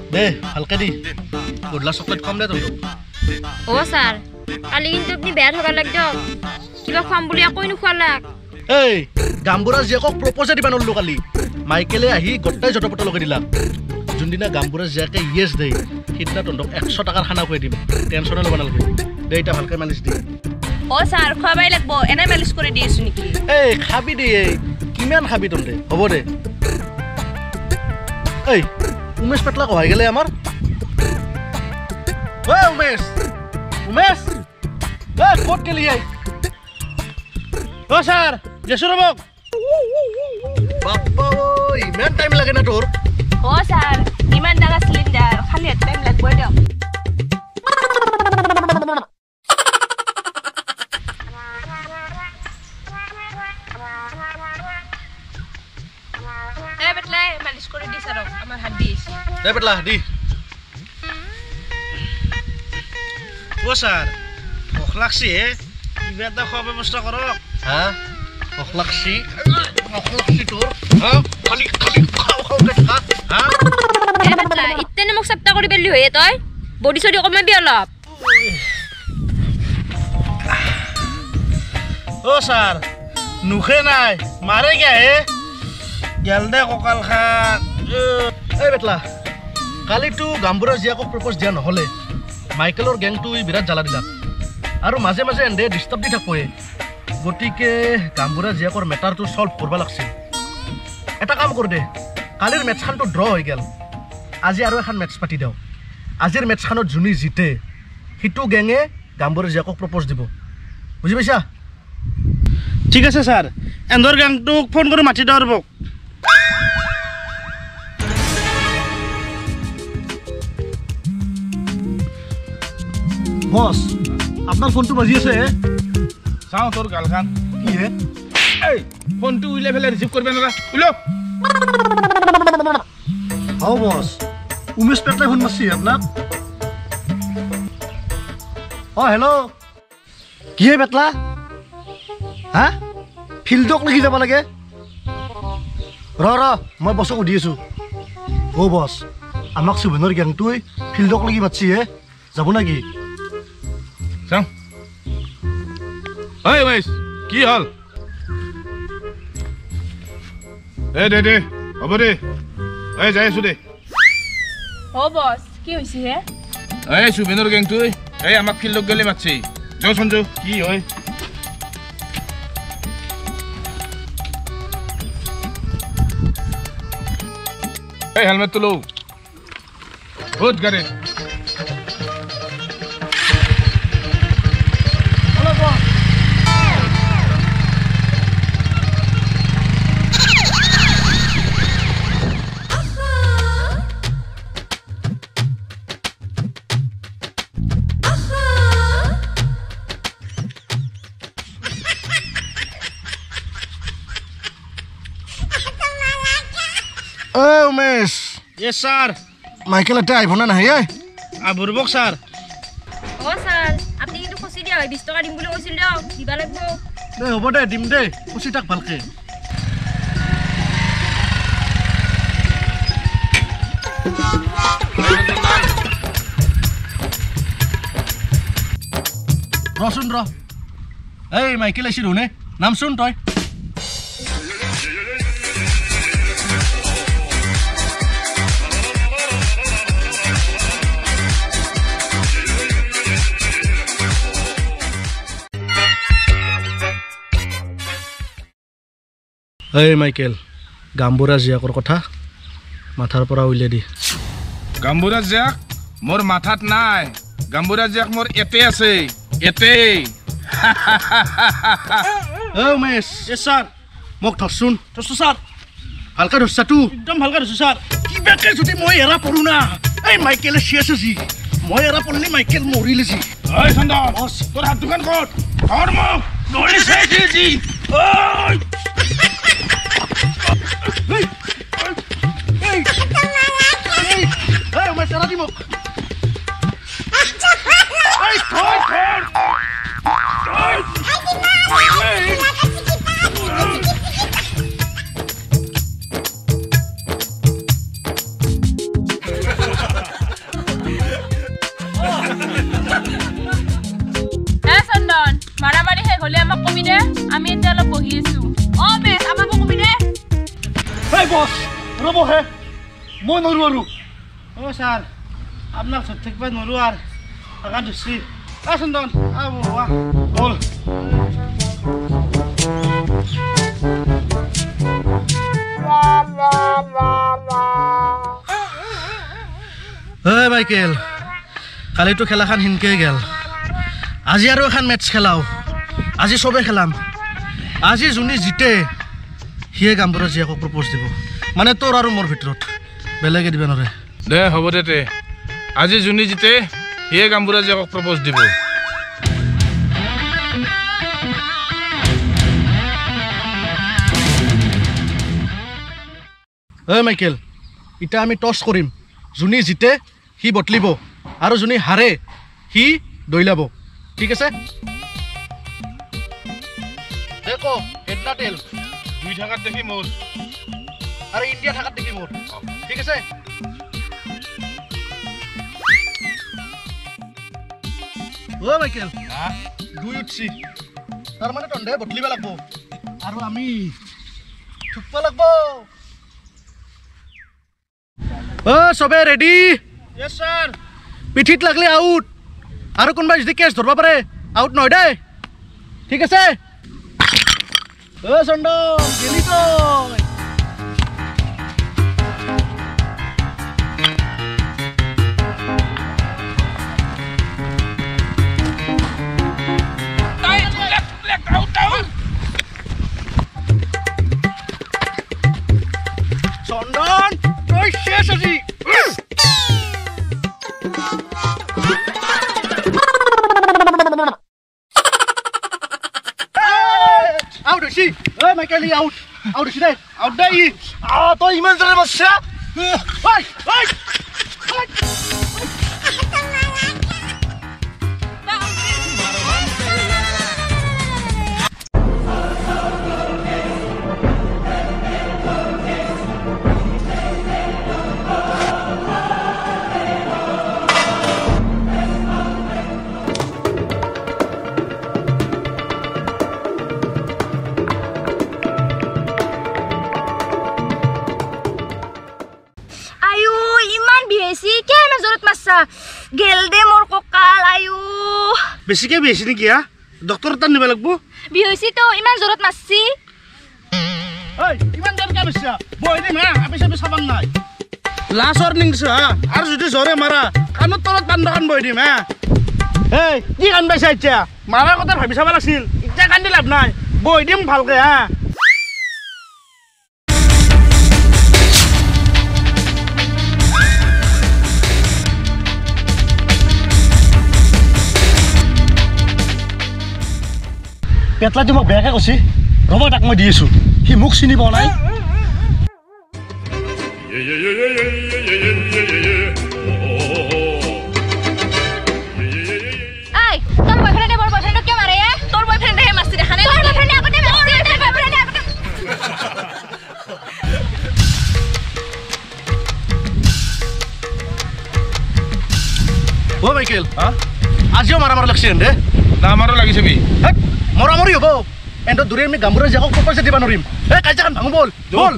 দে ভালকে দি গধলা চকলেট কম দে তোক ও স্যার কালি কিন্তু আপনি বেয়া হবার লাগতো কিবা খাম বুলি একই নুখুৱালাক এই গাম্বুৰা জীয়েকক প্ৰপ'জ দিবা নল্লো কালি মাইকেলে আহি গোটাই জটপট লগাই দিলা যোনদিনা গাম্বুৰা জীয়েকে ইয়েছ দেই সিদিনা তহঁতক 100 টকাৰ খানা খুৱাই দিম টেনশ্যনে ল'ব নালাগে দে এতিয়া ভালকে মালিচ দি ও স্যার খাবাই লাগবো এনে মালিশ করে দিয়েছো নাকি এই খাবি দে কিমান খাবি তহঁতে হ'ব দে এই উমেশ পেটলা কহাই গেলে আমাৰ ঐ উমেশ উমেশ এই ক'ত গেলি আই ও স্যার জেসু ৰবক বাপ্পা ইমান টাইম লাগে না তোৰ ও স্যার ইমান ডাঙা সিলিন্ডার খালি টাইম লাগবো দিও এ বেটলা মালিশ করে দিছ আর আমার হাত দিছ দে পেটলা দি ও স্যার ভোক লাগছি হে কিবা এটা খোৱা ব্যৱস্থা কৰক হা ভোক লাগছি তোৰ হা খালি খালি খাও খাও কে খা হা এ বেটলা ইতেনে মোক সপ্তাহ কৰি পেলি হয়ে তই বডি চডি কমাবি অলপ ও স্যার নুখে নাই মারে গে হে গেল দে ককাল খাত এই বেটলা কালি তো গাম্বুৰা জীয়াকক প্ৰপ'জ দিয়া নহলে মাইকেলৰ গেংটো বিৰাট জ্বালা দিলা আৰু মাজে মাজে এনে ডিষ্টাৰ্ব দি থাকোৱে গতিকে গাম্বুৰা জীয়াকৰ মেটাৰটো সলভ কৰিব লাগছিল এটা কাম কৰ দে কালিৰ মেটছখানটো ড্ৰ হৈ গেল আজি আৰু এখন মেটছ পাতি দিওঁ আজিৰ মেটছখনত যোনে জিতে সিটো গেঙে গাম্বুৰা জীয়াকক প্ৰপ'জ দিব বুজি পাইছা ঠিক আছে স্যার এন্দর গ্যাংটোক ফোন করে মাতি দেওয়ার বক বস আপনার ফোনটো বাজি আছে চাও তোর গালখান কি হে এই ফোনটো উইলে ফেলে রিসিভ করবে না উইলো হাও বস উমেশ পেটলাই ফোন মারছি আপনার হেল্ল' কি হে পেটলা হা ফিল্ডক লিখি যাব লাগে ৰ মই বছক সুধি আছো অ বছ আমাক সুভেনৰ গেংটোৱে ফিল্ডক লাগি মাতছি হে যাব নাকি চাও ঐ উমেশ কি হল দে হ'ব দে যাই আছো দে ও বস কি হইছে হে সুবেনৰ গেংটো আমাক ফিল্ডক গেলে মাতছি যাও সঞ্জু কি হয় হেলমেট তো লো বহুত গাড়ি উমেশ ইয়েস স্যার মাইকেল এটা আইব না নাহে বুরবক স্যার ও স্যার আপনি কিন্তু খুশি দিয়া 20 টাকা দিম বুলি কৈছিল দিও দিবা লাগবো দে হ'ব দে দিম দে খুচি থাক ভালকে ৰচোন এই মাইকেল আহিছিল নে নাম শুন তই এই মাইকেল গাম্বুৰা জীয়াকৰ কথা মাথাৰ পৰা উলিয়াই দি গাম্বুৰা জীয়াক মোৰ মাথাত নাই গাম্বুৰা জীয়াক মোৰ এতে আছে এতে উমেশ স্যার মোক ধৰচোন স্যার ভালকে ধৰছা তো একদম ভালকে ধৰছো স্যার কিবাকে যদি মই এৰা পৰো না এই মাইকেলে চিয়াছে জি মই এৰা পৰলি মাইকেল মৰিলে জি ঐ চন্দন তোৰ হাত দুখন ক'ত ধৰ মোক নৰিছে জি ঐ উমেশ এৰা দি মোক বছ ৰ'বহে মই নৰো আৰু অ' ছাৰ আপোনাক ধৰি থাকিব নোৱাৰো আৰু আগা ধৰিছি চন্দন বল মাইকেল কালিতো খেলাখন হিনকে গেল আজি আৰু এখন মেটচ খেলাও আজি চবে খেলাম আজি যোনে জিতে সিয়ে গাম্বুৰা জীয়াকক প্ৰপ'জ দিব মানে তোৰ আৰু মোৰ ভিতৰত বেলেগে দিব নোৱাৰে দে হ'ব দে আজি যোনে জিতে সিয়ে গাম্বুৰা জীয়াকক প্ৰপ'জ দিব মাইকেল এতিয়া আমি টছ কৰিম যোনে জিতে সি বটলিব আৰু যোনে হাৰে সি দৈলাব ঠিক আছে দেখো হেডনা টেল দুই থাকাত দেখি মোৰ আৰু ইণ্ডিয়া থাকাত দেখি মোৰ ঠিক আছে মাইকেল দুই উঠছি তাৰ মানে তন্দে বটলিব লাগব আৰু আমি থুকব লাগব চবে ৰেডি ইয়েছ ছাৰ পিঠিত লাগলে আউট আৰু কোনোবাই যদি কেচ ধৰব পাৰে আউট নহয় দেই ঠিক আছে চন্দন গেলি তই চন্দন তই শেষ আজি আউট হৈছি মাইকেল আউট আউট হৈছি দেই আউট দেই তই ইমান জোৰে বসছা গেল দে মোৰ কঁকাল আয়ু বেছিকে বিহেছি নেকি ডক্টৰ তাত নিব লাগব বিহৈছি তো ইমান জোৰত মাৰছি ইমান জ্বৰ কাম হৈছে বহি দিম আপি চাপি চাবান নাই লাষ্ট ৱাৰ্নিং দিছো আৰু যদি জ্বৰে মাৰা কাণৰ তলত পাণ দোকান বহি দিম কি কাণ পাইছা এতিয়া মাৰাৰ কথা ভাবি চাব লাগিছিল এতিয়া কান্দি লাভ নাই বহি দিম ভালকে পেটলাটো মোক বেয়াকৈ কৈছি ৰ'ব তাক মই দি আছোঁ সি মোক চিনি পোৱা নাই মাইকেল আজিও মাৰা লাগছে এনে আমাৰো লাগিছে বি মৰামৰি হ'ব এণ্ড দূৰে আমি গাম্বুৰা জীয়াকক পইচা দিব নোৱাৰিম কাজিয়াখন ভাঙো বল বল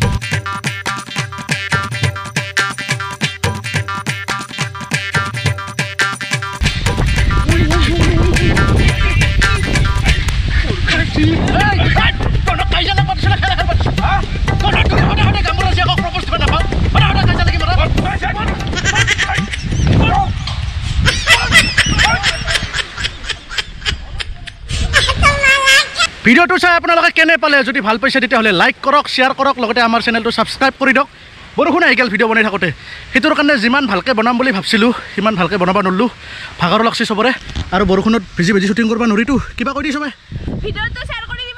ভিডিঅ'টো চাই আপোনালোকে কেনে পালে যদি ভাল পাইছে তেতিয়াহ'লে লাইক কৰক শ্বেয়াৰ কৰক লগতে আমাৰ চেনেলটো ছাবস্ক্ৰাইব কৰি দিয়ক বৰষুণ আহি গ'ল ভিডিঅ' বনাই থাকোঁতে সেইটোৰ কাৰণে যিমান ভালকৈ বনাম বুলি ভাবিছিলোঁ সিমান ভালকৈ বনাব নোৱাৰিলোঁ ভাগৰো লাগছি চবৰে আৰু বৰষুণত ভিজি শ্বুটিং কৰিব নোৱাৰিতো কিবা কৈ দি চবে ভিডিঅ'টো শ্বেয়াৰ কৰি